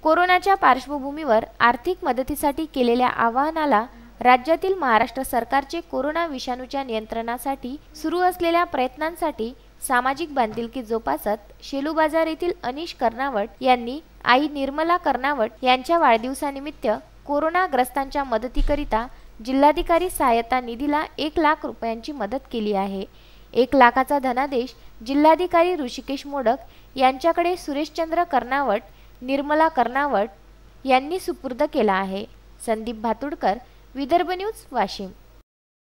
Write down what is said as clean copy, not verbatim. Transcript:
कोरोनाच्या पार्श्वभूमीवर आर्थिक मदतीसाठी केलेल्या आवाहनाला राज्यातील महाराष्ट्र सरकारचे कोरोना विषाणूच्या नियंत्रणासाठी सुरू असलेल्या प्रयत्नांसाठी सामाजिक बांधिलकी जोपासत शेलू बाजार येथील अनिश कर्नावट यांनी आई निर्मला कर्नावट यांच्या वाढदिवसानिमित्त कोरोनाग्रस्तांच्या मदतीकरिता जिल्हाधिकारी सहायता निधीला 1 लाख रुपयांची मदत केली आहे। 1 लाखाचा धनादेश जिल्हाधिकारी ऋषिकेश मोडक यांच्याकडे सुरेशचंद्र कर्नावट, निर्मला कर्नावट यांनी सुपूर्द केला आहे। संदीप भातुडकर, विदर्भ न्यूज, वाशिम।